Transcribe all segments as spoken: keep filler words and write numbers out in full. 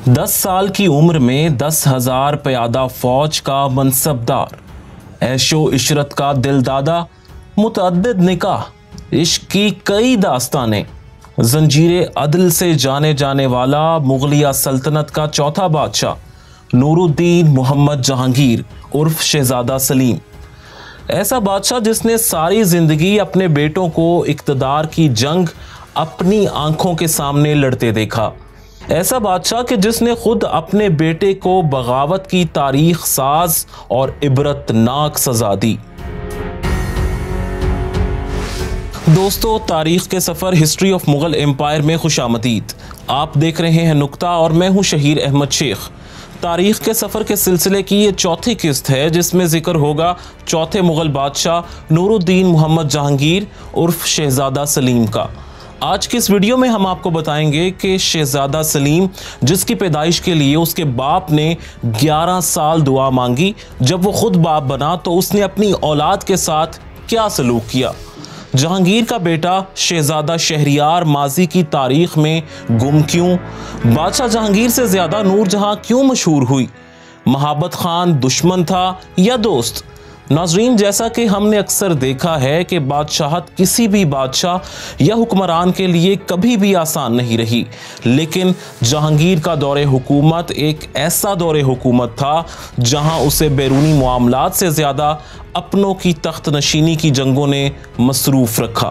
दस साल की उम्र में दस हजार प्यादा फौज का मनसबदार, ऐशो इशरत का दिलदादा, मुतअद्दिद निकाह, इश्क की कई दास्तानें, जंजीरे अदल से जाने जाने वाला मुगलिया सल्तनत का चौथा बादशाह नूरुद्दीन मोहम्मद जहांगीर उर्फ शहजादा सलीम। ऐसा बादशाह जिसने सारी जिंदगी अपने बेटों को इक्तदार की जंग अपनी आंखों के सामने लड़ते देखा। ऐसा बादशाह कि जिसने खुद अपने बेटे को बगावत की तारीख साज और इबरतनाक सजा दी। दोस्तों, तारीख के सफर हिस्ट्री ऑफ मुगल एम्पायर में खुशामदीद। आप देख रहे हैं नुक्ता और मैं हूं शहीर अहमद शेख। तारीख के सफर के सिलसिले की ये चौथी किस्त है जिसमें जिक्र होगा चौथे मुगल बादशाह नूरुद्दीन मोहम्मद जहांगीर उर्फ शहजादा सलीम का। आज की इस वीडियो में हम आपको बताएंगे कि शहजादा सलीम, जिसकी पैदाइश के लिए उसके बाप ने ग्यारह साल दुआ मांगी, जब वो खुद बाप बना तो उसने अपनी औलाद के साथ क्या सलूक किया। जहांगीर का बेटा शहजादा शहरियार माजी की तारीख में गुम क्यों, बादशाह जहांगीर से ज्यादा नूरजहां क्यों मशहूर हुई, महाबत खान दुश्मन था या दोस्त। नाजरीन, जैसा कि हमने अक्सर देखा है कि बादशाहत किसी भी बादशाह या हुक्मरान के लिए कभी भी आसान नहीं रही, लेकिन जहांगीर का दौरे हुकूमत एक ऐसा दौरे हुकूमत था जहां उसे बैरूनी मामलात से ज़्यादा अपनों की तख्त नशीनी की जंगों ने मसरूफ रखा।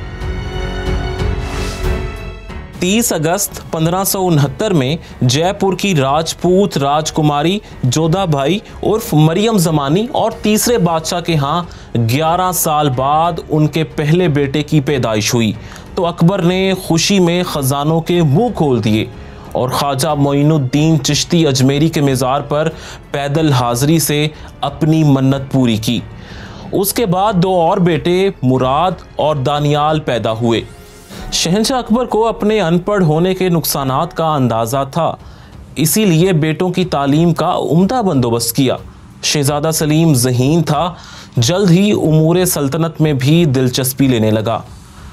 तीस अगस्त पंद्रह सौ उनहत्तर में जयपुर की राजपूत राजकुमारी जोधाबाई उर्फ मरियम जमानी और तीसरे बादशाह के यहाँ ग्यारह साल बाद उनके पहले बेटे की पैदाइश हुई तो अकबर ने खुशी में खजानों के मुंह खोल दिए और ख्वाजा मोइनुद्दीन चिश्ती अजमेरी के मज़ार पर पैदल हाजिरी से अपनी मन्नत पूरी की। उसके बाद दो और बेटे मुराद और दानियाल पैदा हुए। शहंशाह अकबर को अपने अनपढ़ होने के नुकसानात का अंदाज़ा था, इसीलिए बेटों की तालीम का उम्दा बंदोबस्त किया। शहजादा सलीम ज़हीन था, जल्द ही उमूर सल्तनत में भी दिलचस्पी लेने लगा।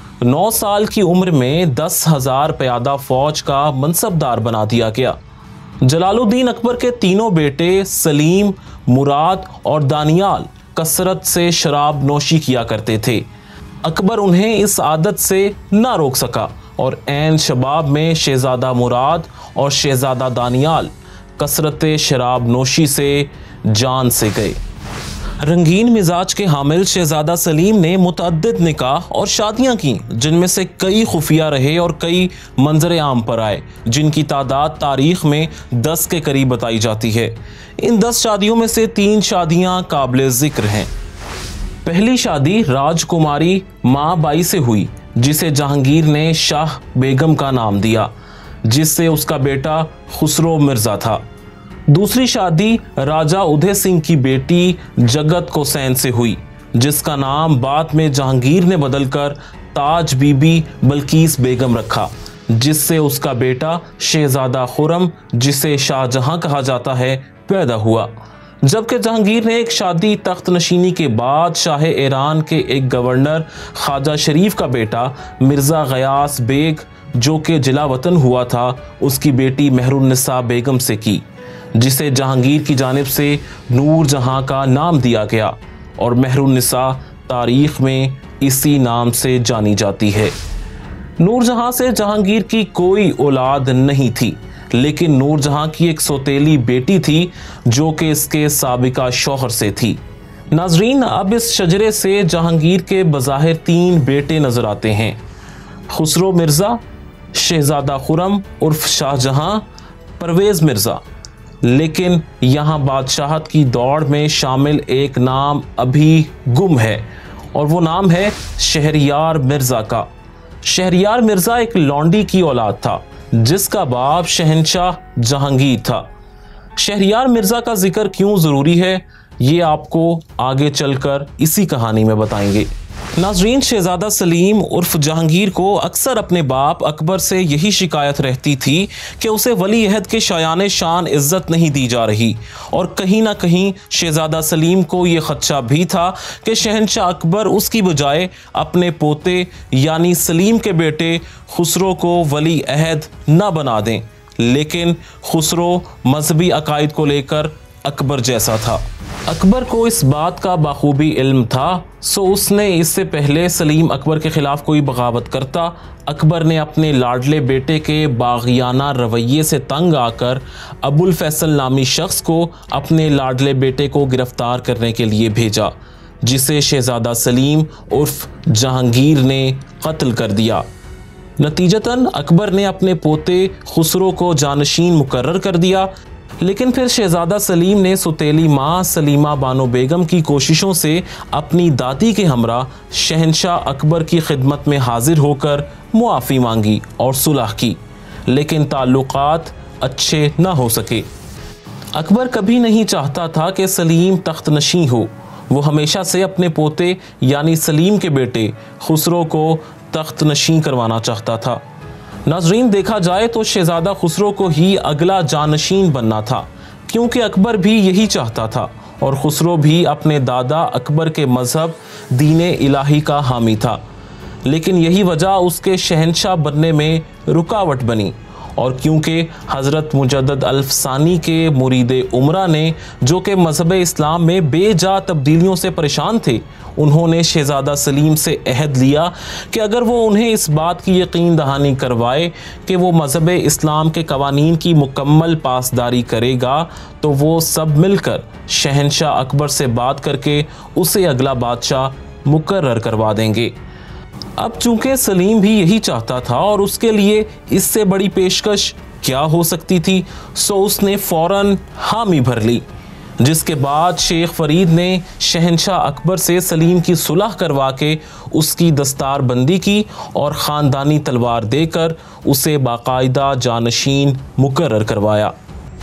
नौ साल की उम्र में दस हजार प्यादा फौज का मनसबदार बना दिया गया। जलालुद्दीन अकबर के तीनों बेटे सलीम, मुराद और दानियाल कसरत से शराब नोशी किया करते थे। अकबर उन्हें इस आदत से ना रोक सका और ऐन शबाब में शहजादा मुराद और शहजादा दानियाल कसरत शराब नोशी से जान से गए। रंगीन मिजाज के हामिल शहजादा सलीम ने मुतअद्दिद निकाह और शादियां की, जिनमें से कई खुफिया रहे और कई मंजर आम पर आए, जिनकी तादाद तारीख में दस के करीब बताई जाती है। इन दस शादियों में से तीन शादियां काबिल जिक्र हैं। पहली शादी राजकुमारी माँ बाई से हुई, जिसे जहांगीर ने शाह बेगम का नाम दिया, जिससे उसका बेटा खुसरो मिर्जा था। दूसरी शादी राजा उदय सिंह की बेटी जगत कोसैन से हुई, जिसका नाम बाद में जहांगीर ने बदलकर ताज बीबी बल्कीस बेगम रखा, जिससे उसका बेटा शहजादा खुरम, जिसे शाहजहां कहा जाता है, पैदा हुआ। जबकि जहांगीर ने एक शादी तख्त नशीनी के बाद शाह ईरान के एक गवर्नर ख्वाजा शरीफ का बेटा मिर्ज़ा गयास बेग, जो कि जिला वतन हुआ था, उसकी बेटी मेहरुन्निसा बेगम से की, जिसे जहांगीर की जानिब से नूरजहां का नाम दिया गया और मेहरुन्निसा तारीख में इसी नाम से जानी जाती है। नूरजहां से जहांगीर की कोई औलाद नहीं थी, लेकिन नूरजहां की एक सौतेली बेटी थी जो कि इसके साबिका शौहर से थी। नाजरीन, अब इस शजरे से जहांगीर के बज़ाहिर तीन बेटे नजर आते हैं, खुसरो मिर्ज़ा, शहजादा खुरम उर्फ शाहजहां, परवेज़ मिर्ज़ा। लेकिन यहाँ बादशाहत की दौड़ में शामिल एक नाम अभी गुम है और वो नाम है शहरियार मिर्ज़ा का। शहरियार मिर्ज़ा एक लौंडी की औलाद था जिसका बाप शहंशाह जहांगीर था। शहरियार मिर्ज़ा का जिक्र क्यों ज़रूरी है, ये आपको आगे चलकर इसी कहानी में बताएंगे। नाजरीन, शहजादा सलीम उर्फ जहांगीर को अक्सर अपने बाप अकबर से यही शिकायत रहती थी कि उसे वली अहद के शायान शान इज्जत नहीं दी जा रही, और कहीं ना कहीं शहजादा सलीम को ये खदशा भी था कि शहंशाह अकबर उसकी बजाय अपने पोते यानी सलीम के बेटे खुसरो को वली अहद न बना दें। लेकिन खुसरो मजहबी अकायद को लेकर अकबर जैसा था। अकबर को इस बात का बाखूबी इल्म था, सो उसने इससे पहले सलीम अकबर के खिलाफ कोई बगावत करता, अकबर ने अपने लाडले बेटे के बागियाना रवैये से तंग आकर अबुल फैसल नामी शख्स को अपने लाडले बेटे को गिरफ्तार करने के लिए भेजा, जिसे शहजादा सलीम उर्फ जहांगीर ने कत्ल कर दिया। नतीजतन अकबर ने अपने पोते खुसरो को जानशीन मुकर्रर कर दिया, लेकिन फिर शहजादा सलीम ने सुतेली माँ सलीमा बानो बेगम की कोशिशों से अपनी दादी के हमरा शहंशाह अकबर की खिदमत में हाजिर होकर मुआफ़ी मांगी और सुलह की, लेकिन ताल्लुकात अच्छे न हो सके। अकबर कभी नहीं चाहता था कि सलीम तख्त नशीं हो, वो हमेशा से अपने पोते यानी सलीम के बेटे खुसरो को तख्त नशीं करवाना चाहता था। नाजरीन, देखा जाए तो शहजादा खुसरो को ही अगला जानशीन बनना था, क्योंकि अकबर भी यही चाहता था और खुसरो भी अपने दादा अकबर के मज़हब दीन इलाही का हामी था, लेकिन यही वजह उसके शहंशाह बनने में रुकावट बनी। और क्योंकि हज़रत मुजद्दद अल्फसानी के मुरीद उमरा ने, जो कि मज़हब इस्लाम में बेजा तब्दीलियों से परेशान थे, उन्होंने शहज़ादा सलीम से अहद लिया कि अगर वो उन्हें इस बात की यकीन दहानी करवाए कि वो मज़हब इस्लाम के कवानीन की मुकम्मल पासदारी करेगा, तो वो सब मिलकर शहंशाह अकबर से बात करके उसे अगला बादशाह मुकर्रर करवा देंगे। अब चूंकि सलीम भी यही चाहता था और उसके लिए इससे बड़ी पेशकश क्या हो सकती थी, सो उसने फौरन हामी भर ली, जिसके बाद शेख फरीद ने शहंशाह अकबर से सलीम की सुलह करवा के उसकी दस्तार बंदी की और ख़ानदानी तलवार देकर उसे बाकायदा जानशीन मुकर्रर करवाया।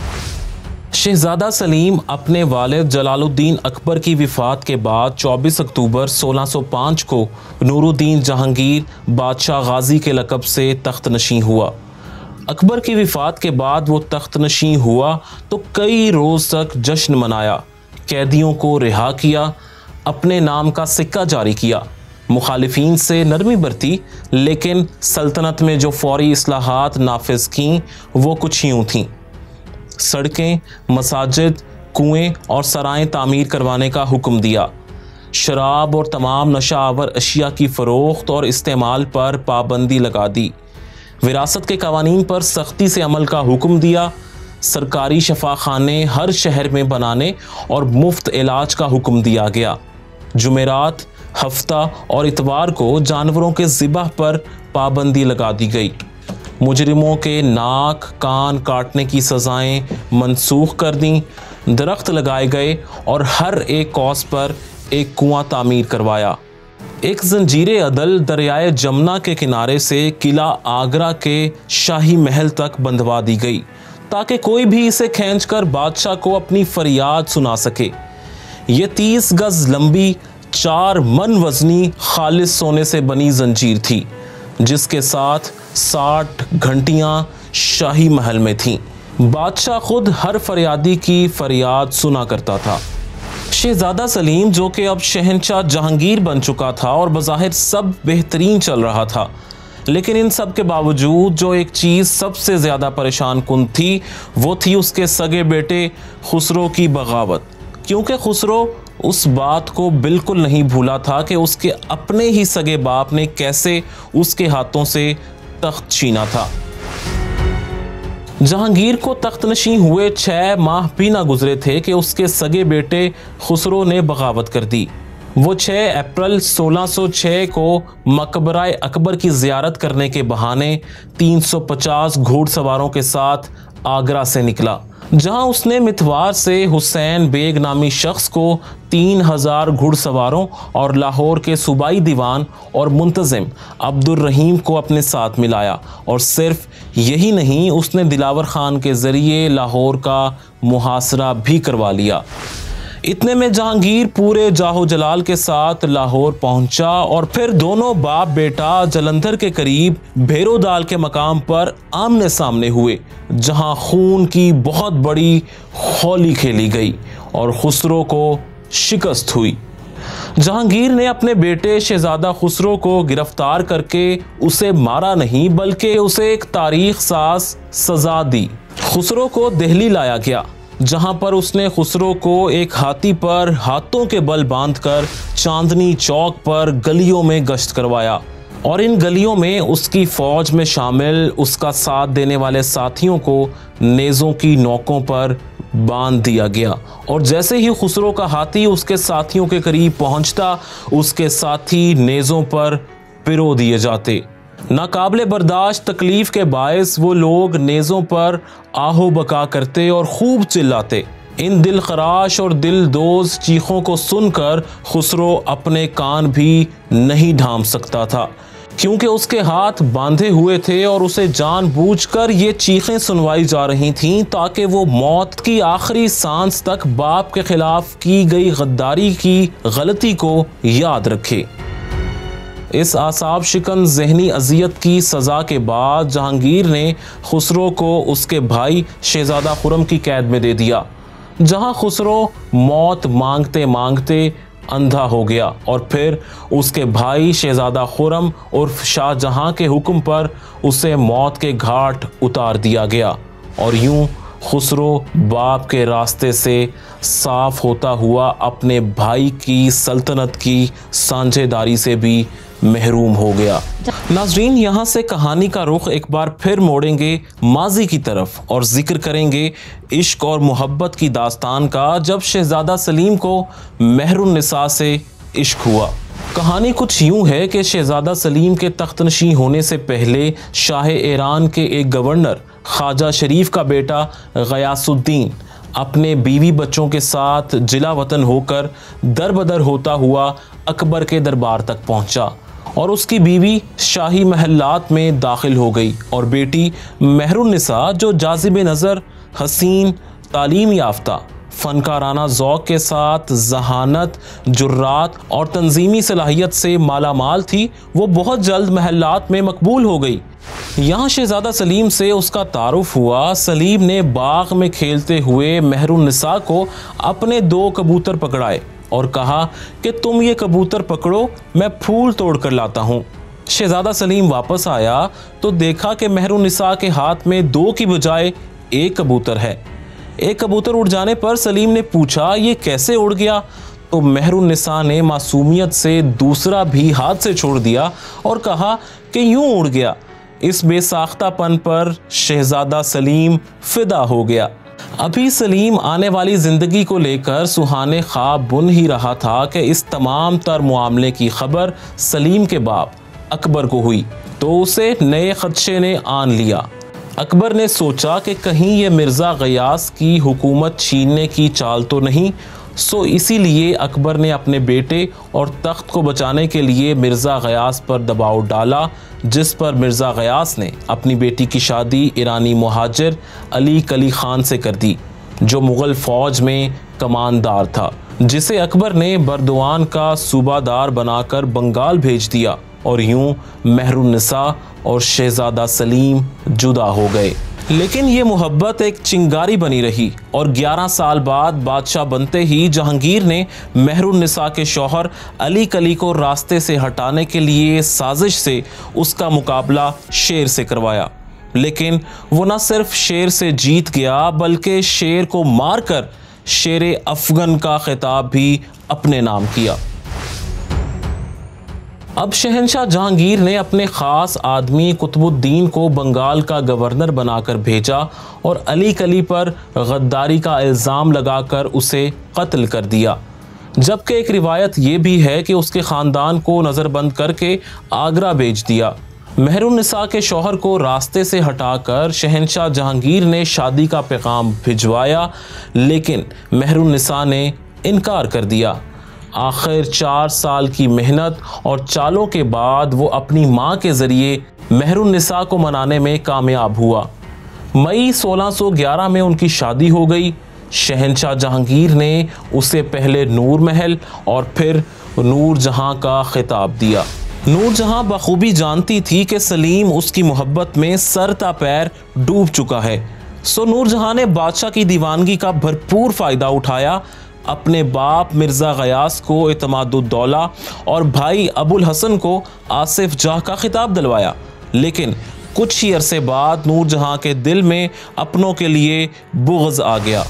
शहजादा सलीम अपने वालिद जलालुद्दीन अकबर की विफ़ात के बाद चौबीस अक्टूबर सोलह सौ पाँच को नूरुद्दीन जहांगीर बादशाह गाजी के लक़ब से तख्त नशीं हुआ। अकबर की विफ़ात के बाद वो तख्त नशीं हुआ तो कई रोज़ तक जश्न मनाया, कैदियों को रिहा किया, अपने नाम का सिक्का जारी किया, मुखालिफिन से नरमी बरती, लेकिन सल्तनत में जो फौरी इस्लाहात नाफिज की वो कुछ यूँ थीं। सड़कें, मसाजिद, कुएं और सराएं तामीर करवाने का हुक्म दिया, शराब और तमाम नशा आवर अशिया की फ़रोख्त और इस्तेमाल पर पाबंदी लगा दी, विरासत के कवानीन पर सख्ती से अमल का हुक्म दिया, सरकारी शफाखाने हर शहर में बनाने और मुफ्त इलाज का हुक्म दिया गया। जुमेरात, हफ्ता और इतवार को जानवरों के ज़िबाह पर पाबंदी लगा दी गई। मुजरिमों के नाक कान काटने की सज़ाएं मनसूख कर दी, दरख्त लगाए गए और हर एक कौस पर एक कुआं तामीर करवाया। एक जंजीरे अदल दरियाए जमुना के किनारे से किला आगरा के शाही महल तक बंधवा दी गई, ताकि कोई भी इसे खींचकर बादशाह को अपनी फरियाद सुना सके। ये तीस गज लंबी, चार मन वजनी खालिस सोने से बनी जंजीर थी, जिसके साथ साठ घंटियां शाही महल में थीं। बादशाह खुद हर फरियादी की फरियाद सुना करता था। शहजादा सलीम, जो कि अब शहंशाह जहांगीर बन चुका था और बज़ाहिर सब बेहतरीन चल रहा था, लेकिन इन सब के बावजूद जो एक चीज़ सबसे ज़्यादा परेशान कुन थी, वो थी उसके सगे बेटे खुसरो की बगावत। क्योंकि खुसरो उस बात को बिल्कुल नहीं भूला था कि उसके अपने ही सगे बाप ने कैसे उसके हाथों से तख्त छीना था। जहांगीर को तख्त नशीं हुए छः माह भी ना गुजरे थे कि उसके सगे बेटे खुसरो ने बगावत कर दी। वो छः अप्रैल सोलह सौ छः को मकबराए अकबर की ज़ियारत करने के बहाने तीन सौ पचास घोड़सवारों के साथ आगरा से निकला, जहां उसने मितवार से हुसैन बेग नामी शख्स को तीन हजार घुड़सवारों और लाहौर के सूबाई दीवान और मुंतजिम अब्दुल रहीम को अपने साथ मिलाया। और सिर्फ यही नहीं, उसने दिलावर खान के ज़रिए लाहौर का मुहासरा भी करवा लिया। इतने में जहांगीर पूरे जाहो जलाल के साथ लाहौर पहुंचा और फिर दोनों बाप बेटा जलंधर के करीब भेरोदाल के मकाम पर आमने सामने हुए, जहां खून की बहुत बड़ी होली खेली गई और खुसरो को शिकस्त हुई। जहांगीर ने अपने बेटे शहजादा खुसरो को गिरफ्तार करके उसे मारा नहीं बल्कि उसे एक तारीख साज सजा दी। खुसरो को दिल्ली लाया गया, जहां पर उसने खुसरो को एक हाथी पर हाथों के बल बांधकर चांदनी चौक पर गलियों में गश्त करवाया और इन गलियों में उसकी फौज में शामिल उसका साथ देने वाले साथियों को नेज़ों की नोकों पर बांध दिया गया। और जैसे ही खुसरो का हाथी उसके साथियों के करीब पहुंचता, उसके साथी नेज़ों पर पिरो दिए जाते। नाकाबिले बर्दाश्त तकलीफ के बायस वो लोग नेज़ों पर आहो बका करते और खूब चिल्लाते। इन दिल खराश और दिल दोज चीखों को सुनकर खुसरो अपने कान भी नहीं ढांप सकता था, क्योंकि उसके हाथ बांधे हुए थे और उसे जानबूझकर ये चीखें सुनवाई जा रही थीं ताकि वो मौत की आखिरी सांस तक बाप के खिलाफ की गई गद्दारी की गलती को याद रखे। इस आसाब शिकन जहनी अजियत की सज़ा के बाद जहांगीर ने खुसरो को उसके भाई शहजादा खुरम की कैद में दे दिया, जहां खुसरो मौत मांगते मांगते अंधा हो गया और फिर उसके भाई शहजादा खुरम उर्फ शाहजहां के हुक्म पर उसे मौत के घाट उतार दिया गया। और यूं खुसरो बाप के रास्ते से साफ होता हुआ अपने भाई की सल्तनत की साझेदारी से भी महरूम हो गया। नाजरीन, यहाँ से कहानी का रुख एक बार फिर मोड़ेंगे माजी की तरफ और जिक्र करेंगे इश्क और मोहब्बत की दास्तान का, जब शहजादा सलीम को महरुन्निसा से इश्क हुआ। कहानी कुछ यूं है कि शहजादा सलीम के तख्तनशी होने से पहले शाह ईरान के एक गवर्नर ख्वाजा शरीफ का बेटा गयासुद्दीन अपने बीवी बच्चों के साथ जिला वतन होकर दरबदर होता हुआ अकबर के दरबार तक पहुंचा और उसकी बीवी शाही महल्लात में दाखिल हो गई और बेटी महरुन्निसा, जो जाज़िब नज़र, हसीन, तालीम याफ्ता, फ़नकाराना ज़ौक़ के साथ जहानत, जुर्रात और तंजीमी सलाहियत से मालामाल थी, वो बहुत जल्द महल्लात में मकबूल हो गई। यहाँ शहजादा सलीम से उसका तारुफ हुआ। सलीम ने बाग में खेलते हुए महरुन्निसा को अपने दो कबूतर पकड़ाए और कहा कि तुम ये कबूतर पकड़ो, मैं फूल तोड़ कर लाता हूँ। शहजादा सलीम वापस आया तो देखा कि महरुन्निसा के हाथ में दो की बजाय एक कबूतर है। एक कबूतर उड़ जाने पर सलीम ने पूछा, ये कैसे उड़ गया? तो महरुन्निसा ने मासूमियत से दूसरा भी हाथ से छोड़ दिया और कहा कि यूं उड़ गया। इस बेसाख्तापन पर शहजादा सलीम फिदा हो गया। अभी सलीम आने वाली ज़िंदगी को लेकर सुहाने ख्वाब बुन ही रहा था कि इस तमाम तर मामले की खबर सलीम के बाप अकबर को हुई तो उसे नए खदशे ने आन लिया। अकबर ने सोचा कि कहीं ये मिर्ज़ा गयास की हुकूमत छीनने की चाल तो नहीं, सो इसीलिए अकबर ने अपने बेटे और तख्त को बचाने के लिए मिर्ज़ा गयास पर दबाव डाला, जिस पर मिर्ज़ा गयास ने अपनी बेटी की शादी ईरानी मुहाजिर अली कली खान से कर दी, जो मुग़ल फ़ौज में कमानदार था, जिसे अकबर ने बर्दवान का सूबादार बनाकर बंगाल भेज दिया। और यूं महरुन्निसा और शहजादा सलीम जुदा हो गए। लेकिन ये मोहब्बत एक चिंगारी बनी रही और ग्यारह साल बाद बादशाह बनते ही जहांगीर ने महरुन्निसा के शौहर अली कली को रास्ते से हटाने के लिए साजिश से उसका मुकाबला शेर से करवाया। लेकिन वो न सिर्फ शेर से जीत गया बल्कि शेर को मारकर शेर अफगन का खिताब भी अपने नाम किया। अब शहंशाह जहांगीर ने अपने ख़ास आदमी कुतुबुद्दीन को बंगाल का गवर्नर बनाकर भेजा और अली कली पर गद्दारी का इल्ज़ाम लगाकर उसे कत्ल कर दिया। जबकि एक रिवायत ये भी है कि उसके ख़ानदान को नज़रबंद करके आगरा भेज दिया। महरुन्निसा के शौहर को रास्ते से हटाकर शहंशाह जहांगीर ने शादी का पैगाम भिजवाया, लेकिन महरुन्निसा ने इनकार कर दिया। आखिर चार साल की मेहनत और चालों के बाद वो अपनी मां के ज़रिए महरुन्निसा को मनाने में कामयाब हुआ। मई सोलह सौ ग्यारह में उनकी शादी हो गई। शहंशाह जहांगीर ने उसे पहले नूर महल और फिर नूर जहां का खिताब दिया। नूर जहां बखूबी जानती थी कि सलीम उसकी मोहब्बत में सर ता पैर डूब चुका है, सो नूर जहां ने बादशाह की दीवानगी का भरपूर फ़ायदा उठाया। अपने बाप मिर्ज़ा गयास को इत्मादुद्दौला और भाई अबुल हसन को आसिफ जाह का खिताब दिलवाया, लेकिन कुछ ही अरसे बाद नूरजहां के दिल में अपनों के लिए बुग़्ज़ आ गया।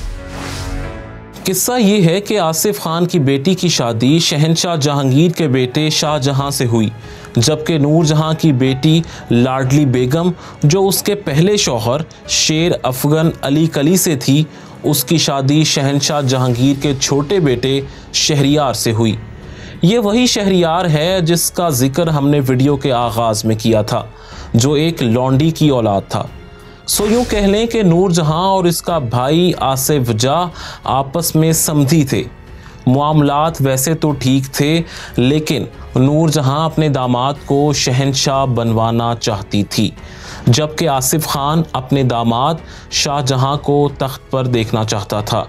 किस्सा ये है कि आसिफ खान की बेटी की शादी शहंशाह जहांगीर के बेटे शाहजहां से हुई, जबकि नूरजहां की बेटी लाडली बेगम, जो उसके पहले शौहर शेर अफगन अली कली से थी, उसकी शादी शहंशाह जहांगीर के छोटे बेटे शहरियार से हुई। ये वही शहरियार है जिसका जिक्र हमने वीडियो के आगाज़ में किया था, जो एक लौंडी की औलाद था। सो यूँ कह लें कि नूरजहां और इसका भाई आसिफ जाह आपस में समधी थे। मामलात वैसे तो ठीक थे, लेकिन नूरजहां अपने दामाद को शहंशाह बनवाना चाहती थी, जबकि आसिफ खान अपने दामाद शाहजहां को तख्त पर देखना चाहता था।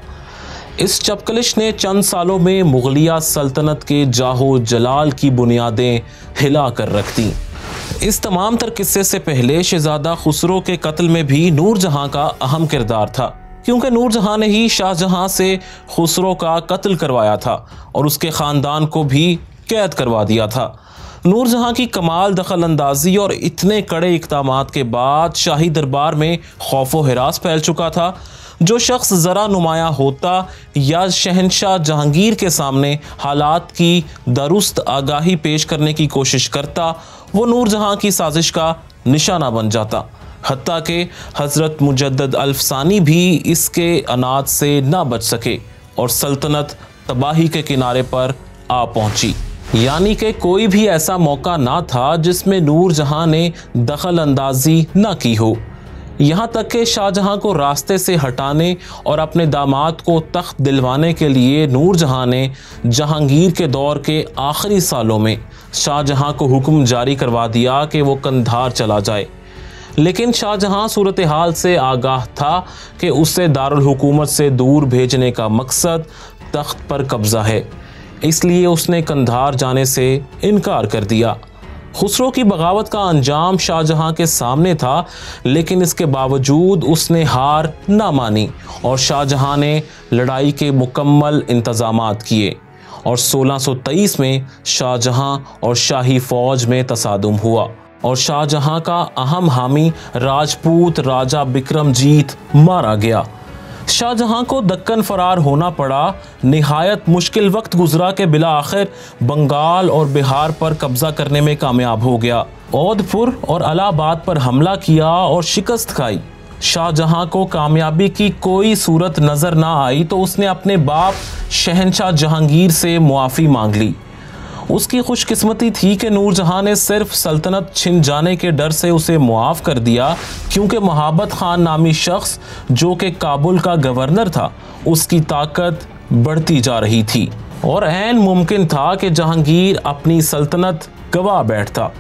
इस चपकलिश ने चंद सालों में मुगलिया सल्तनत के जाहो जलाल की बुनियादें हिला कर रख दी। इस तमाम तर किस्से से पहले शहजादा खुसरो के कत्ल में भी नूरजहां का अहम किरदार था, क्योंकि नूरजहां ने ही शाहजहां से खुसरो का कत्ल करवाया था और उसके ख़ानदान को भी कैद करवा दिया था। नूरजहां की कमाल दखल अंदाजी और इतने कड़े इक़दामात के बाद शाही दरबार में खौफ व हिरास फैल चुका था। जो शख्स ज़रा नुमाया होता या शहंशाह जहांगीर के सामने हालात की दुरुस्त आगाही पेश करने की कोशिश करता, वो नूरजहां की साजिश का निशाना बन जाता। हत्ता कि हज़रत मुजद्दद अल्फसानी भी इसके अनाद से ना बच सके और सल्तनत तबाही के किनारे पर आ पहुंची। यानी कि कोई भी ऐसा मौका ना था जिसमें नूरजहां ने दखल अंदाजी ना की हो। यहाँ तक कि शाहजहां को रास्ते से हटाने और अपने दामाद को तख्त दिलवाने के लिए नूरजहां ने जहांगीर के दौर के आखिरी सालों में शाहजहां को हुक्म जारी करवा दिया कि वो कंधार चला जाए। लेकिन शाहजहां सूरत हाल से आगाह था कि उसे दारुल हुकूमत से दूर भेजने का मकसद तख्त पर कब्जा है, इसलिए उसने कंधार जाने से इनकार कर दिया। खुसरो की बगावत का अंजाम शाहजहां के सामने था, लेकिन इसके बावजूद उसने हार ना मानी और शाहजहां ने लड़ाई के मुकम्मल इंतजामात किए और सोलह सौ तेईस में शाहजहां और शाही फौज में तसादुम हुआ और शाहजहां का अहम हामी राजपूत राजा बिक्रमजीत मारा गया। शाहजहां को दक्कन फरार होना पड़ा। निहायत मुश्किल वक्त गुजरा के बिला आखिर बंगाल और बिहार पर कब्जा करने में कामयाब हो गया। औदपुर और इलाहाबाद पर हमला किया और शिकस्त खाई। शाहजहां को कामयाबी की कोई सूरत नजर ना आई तो उसने अपने बाप शहंशाह जहांगीर से मुआफ़ी मांग ली। उसकी खुशकिस्मती थी कि नूरजहां ने सिर्फ सल्तनत छिन जाने के डर से उसे मुआफ़ कर दिया, क्योंकि महाबत खान नामी शख्स जो कि काबुल का गवर्नर था, उसकी ताकत बढ़ती जा रही थी और ऐन मुमकिन था कि जहांगीर अपनी सल्तनत गवा बैठता।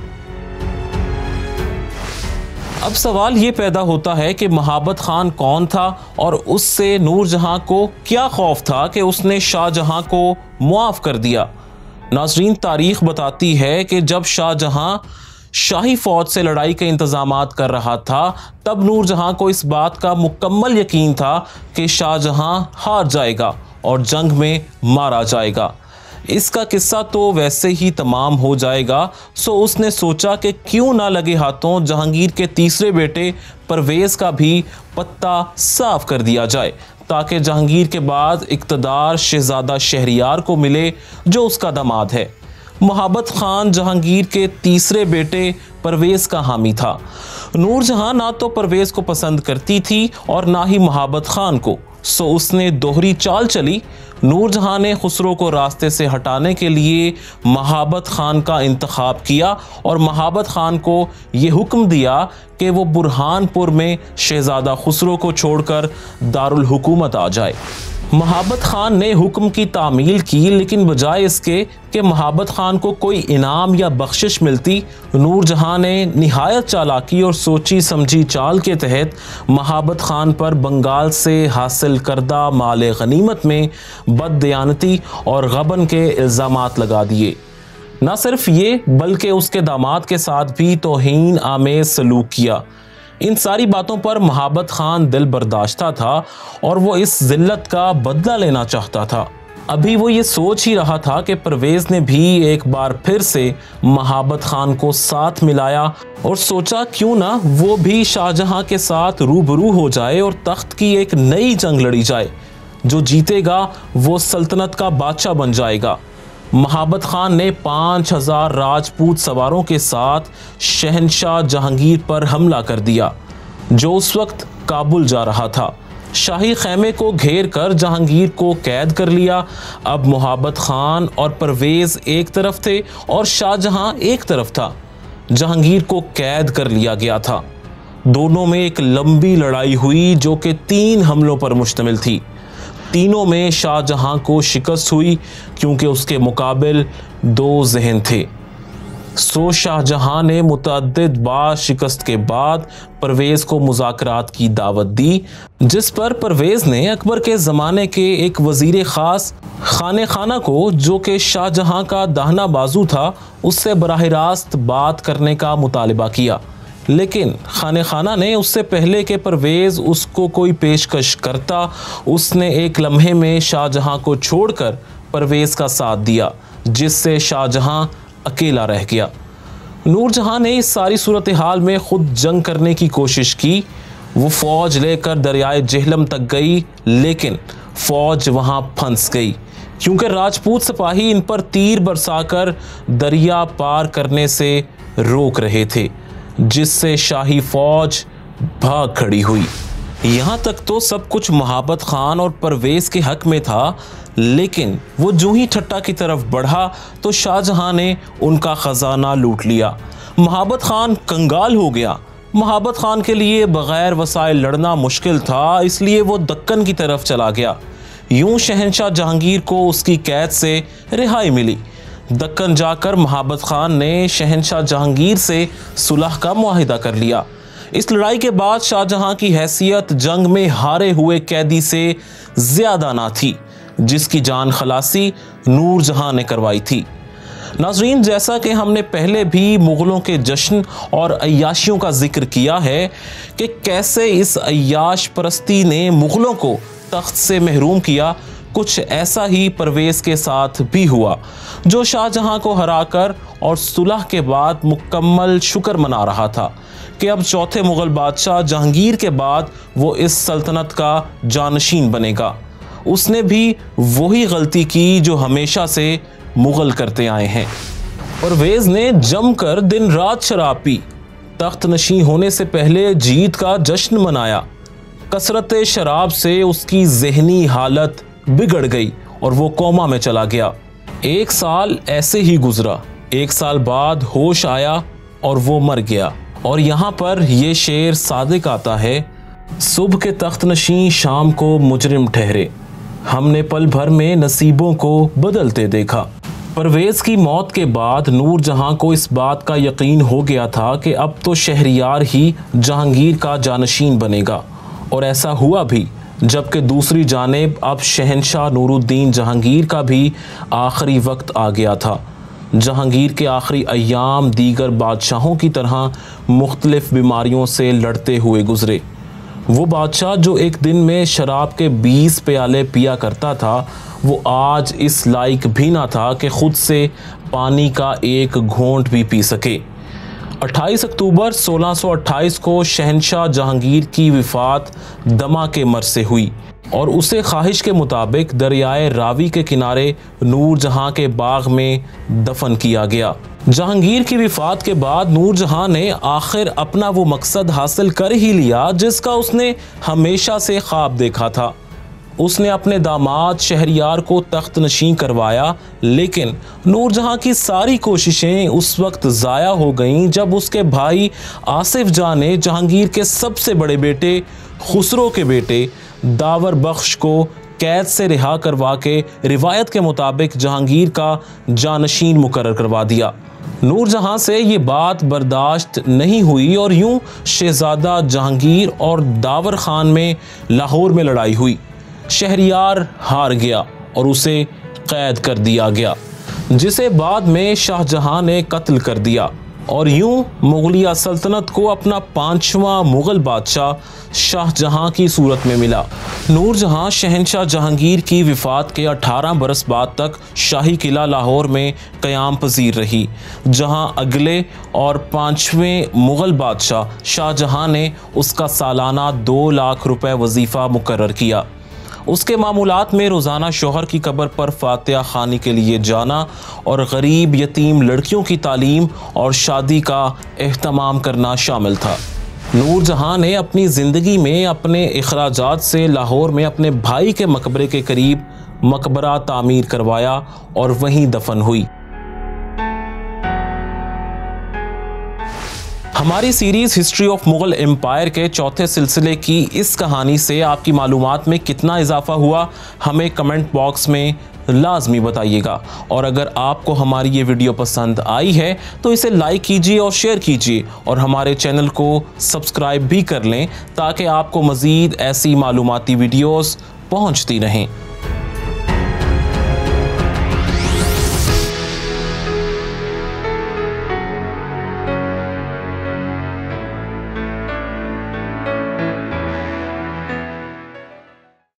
अब सवाल ये पैदा होता है कि महाबत खान कौन था और उससे नूरजहां को क्या खौफ था कि उसने शाहजहां को मुआफ़ कर दिया। नाज़रीन, तारीख बताती है कि जब शाहजहां शाही फौज से लड़ाई के इंतजामात कर रहा था, तब नूरजहां को इस बात का मुकम्मल यकीन था कि शाहजहां हार जाएगा और जंग में मारा जाएगा। इसका किस्सा तो वैसे ही तमाम हो जाएगा। सो उसने सोचा कि क्यों ना लगे हाथों जहांगीर के तीसरे बेटे परवेज़ का भी पत्ता साफ कर दिया जाए, ताकि जहांगीर के बाद इक़्तिदार शहज़ादा शहरियार को मिले जो उसका दामाद है। महाबत खान जहांगीर के तीसरे बेटे परवेज़ का हामी था। नूरजहां ना तो परवेज़ को पसंद करती थी और ना ही महाबत खान को। सो उसने दोहरी चाल चली। नूरजहां ने खुसरो को रास्ते से हटाने के लिए महाबत खान का इंतखाब किया और महाबत खान को ये हुक्म दिया कि वो बुरहानपुर में शहज़ादा खुसरो को छोड़कर दारुल हुकूमत आ जाए। महाबत खान ने हुक्म की तामील की, लेकिन बजाय इसके कि महाबत खान को कोई इनाम या बख्शिश मिलती, नूरजहां ने निहायत चालाकी और सोची समझी चाल के तहत महाबत खान पर बंगाल से हासिल करदा माल गनीमत में बददयानती और गबन के इल्ज़ामात लगा दिए। न सिर्फ ये बल्कि उसके दामाद के साथ भी तौहीन आमेज़ सलूक किया। इन सारी बातों पर महाबत खान दिल बर्दाश्ता था और वो इस जिल्लत का बदला लेना चाहता था। अभी वो ये सोच ही रहा था कि परवेज ने भी एक बार फिर से महाबत खान को साथ मिलाया और सोचा क्यों ना वो भी शाहजहां के साथ रूबरू हो जाए और तख्त की एक नई जंग लड़ी जाए। जो जीतेगा वो सल्तनत का बादशाह बन जाएगा। महाबत खान ने पाँच हजार राजपूत सवारों के साथ शहंशाह जहांगीर पर हमला कर दिया, जो उस वक्त काबुल जा रहा था। शाही खैमे को घेर कर जहांगीर को कैद कर लिया। अब महाबत खान और परवेज एक तरफ थे और शाहजहां एक तरफ था। जहांगीर को कैद कर लिया गया था। दोनों में एक लंबी लड़ाई हुई जो कि तीन हमलों पर मुश्तमिल थी। तीनों में शाहजहां को शिकस्त हुई क्योंकि उसके मुकाबिल दो जहन थे। सो शाहजहां ने मुतअद्दिद बार शिकस्त के बाद परवेज को मुज़ाकरात की दावत दी, जिस पर परवेज ने अकबर के ज़माने के एक वज़ीर ख़ास खाने खाना को, जो कि शाहजहां का दाहना बाजू था, उससे बराह रास्त बात करने का मुतालिबा किया। लेकिन खाने खाना ने उससे पहले कि परवेज उसको कोई पेशकश करता, उसने एक लम्हे में शाहजहां को छोड़कर परवेज का साथ दिया, जिससे शाहजहां अकेला रह गया। नूरजहां ने इस सारी सूरत हाल में खुद जंग करने की कोशिश की। वो फौज लेकर दरियाए जेहलम तक गई, लेकिन फौज वहां फंस गई क्योंकि राजपूत सिपाही इन पर तीर बरसाकर दरिया पार करने से रोक रहे थे, जिससे शाही फौज भाग खड़ी हुई। यहाँ तक तो सब कुछ महाबत खान और परवेज के हक में था, लेकिन वो जो ही ठट्टा की तरफ बढ़ा तो शाहजहां ने उनका खजाना लूट लिया। महाबत खान कंगाल हो गया। महाबत खान के लिए बगैर वसाइल लड़ना मुश्किल था, इसलिए वो दक्कन की तरफ चला गया। यूं शहंशाह जहांगीर को उसकी कैद से रिहाई मिली। दक्कन जाकर महाबत खान ने शहंशाह जहांगीर से सुलह का मुआहिदा कर लिया। इस लड़ाई के बाद शाहजहां की हैसियत जंग में हारे हुए कैदी से ज्यादा ना थी, जिसकी जान खलासी नूरजहां ने करवाई थी। नाजरीन, जैसा कि हमने पहले भी मुग़लों के जश्न और अय्याशियों का जिक्र किया है कि कैसे इस अय्याश परस्ती ने मुग़लों को तख्त से महरूम किया, कुछ ऐसा ही परवेज के साथ भी हुआ, जो शाहजहां को हराकर और सुलह के बाद मुकम्मल शुक्र मना रहा था कि अब चौथे मुग़ल बादशाह जहांगीर के बाद वो इस सल्तनत का जानशीन बनेगा। उसने भी वही गलती की जो हमेशा से मुग़ल करते आए हैं। परवेज ने जमकर दिन रात शराब पी, तख्त नशीं होने से पहले जीत का जश्न मनाया। कसरत शराब से उसकी ज़हनी हालत बिगड़ गई और वो कोमा में चला गया। एक साल ऐसे ही गुजरा। एक साल बाद होश आया और वो मर गया। और यहाँ पर ये शेर सादिक आता है, सुबह के तख्त नशीं शाम को मुजरिम ठहरे, हमने पल भर में नसीबों को बदलते देखा। परवेज की मौत के बाद नूरजहां को इस बात का यकीन हो गया था कि अब तो शहरियार ही जहांगीर का जानशीन बनेगा, और ऐसा हुआ भी। जबकि दूसरी जानिब अब शहंशाह नूरुद्दीन जहांगीर का भी आखिरी वक्त आ गया था। जहांगीर के आखिरी अय्याम दीगर बादशाहों की तरह मुख्तलिफ बीमारियों से लड़ते हुए गुजरे। वो बादशाह जो एक दिन में शराब के बीस प्याले पिया करता था, वो आज इस लायक भी ना था कि खुद से पानी का एक घोंट भी पी सके। अट्ठाईस अक्टूबर सोलह सौ अट्ठाईस को शहंशाह जहांगीर की विफात दमा के मर्ज से हुई और उसे ख्वाहिश के मुताबिक दरियाए रावी के किनारे नूरजहां के बाग में दफन किया गया। जहांगीर की विफात के बाद नूरजहां ने आखिर अपना वो मकसद हासिल कर ही लिया जिसका उसने हमेशा से ख्वाब देखा था। उसने अपने दामाद शहरियार को तख्त नशीं करवाया, लेकिन नूरजहां की सारी कोशिशें उस वक्त ज़ाया हो गईं जब उसके भाई आसिफ जाह ने जहांगीर के सबसे बड़े बेटे खुसरो के बेटे दावर बख्श को कैद से रिहा करवा के रिवायत के मुताबिक जहांगीर का जानशीन मुकर्रर करवा दिया। नूरजहां से ये बात बर्दाश्त नहीं हुई और यूं शहजादा जहांगीर और दावर खान में लाहौर में लड़ाई हुई। शहरियार हार गया और उसे कैद कर दिया गया, जिसे बाद में शाहजहां ने कत्ल कर दिया। और यूं मुगलिया सल्तनत को अपना पांचवा मुगल बादशाह शाहजहां की सूरत में मिला। नूरजहां शहंशाह जहांगीर की विफात के अठारह बरस बाद तक शाही किला लाहौर में क़याम पजीर रही, जहां अगले और पांचवें मुगल बादशाह शाहजहां ने उसका सालाना दो लाख रुपए वजीफ़ा मुकर्रर किया। उसके मामूलात में रोज़ाना शोहर की कब्र पर फातिहा खानी के लिए जाना और गरीब यतीम लड़कियों की तालीम और शादी का एहतमाम करना शामिल था। नूरजहां ने अपनी ज़िंदगी में अपने अखराजात से लाहौर में अपने भाई के मकबरे के करीब मकबरा तामीर करवाया और वहीं दफन हुई। हमारी series history of Mughal empire के चौथे सिलसिले की इस कहानी से आपकी मालूमात में कितना इजाफा हुआ, हमें कमेंट बॉक्स में लाजमी बताइएगा। और अगर आपको हमारी ये वीडियो पसंद आई है तो इसे लाइक कीजिए और शेयर कीजिए और हमारे चैनल को सब्सक्राइब भी कर लें ताकि आपको मज़ीद ऐसी मालूमाती वीडियोस पहुंचती रहें।